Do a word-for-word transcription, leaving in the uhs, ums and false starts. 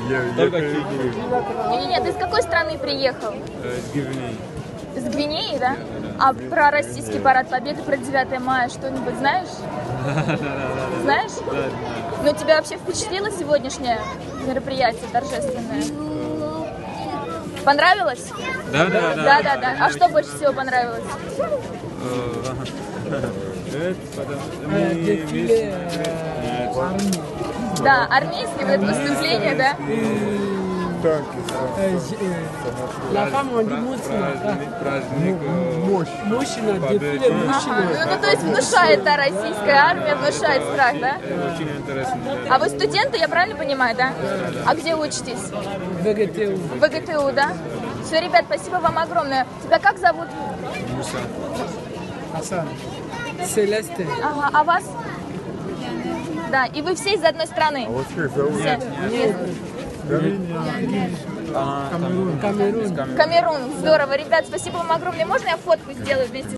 Только Киев. Не-не-не, ты из какой страны приехал? С Гвинеи. С Гвинеи, да? А про российский парад Победы, про девятое мая что-нибудь знаешь? Знаешь? Да, Ну, тебя вообще впечатлило сегодняшнее мероприятие торжественное? Понравилось? да, да. Да, да, да. А что больше всего понравилось? Да, армейское вот это выступление, да? La femme, on dit мужчина. Праздник. Мужчина, дефиле мужчина. Ага. Ну, то есть внушает, да, российская армия, внушает страх, да? Очень интересно. А вы студенты, я правильно понимаю, да? А где учитесь? ВГТУ. В ВГТУ, да? Все, ребят, спасибо вам огромное. Тебя как зовут? Муса. Асан. Селесте. Ага, а вас? Да, и вы все из одной страны? Все. Она там. Камерун. Камерун, здорово. Ребят, спасибо вам огромное. Можно я фотку сделаю вместе с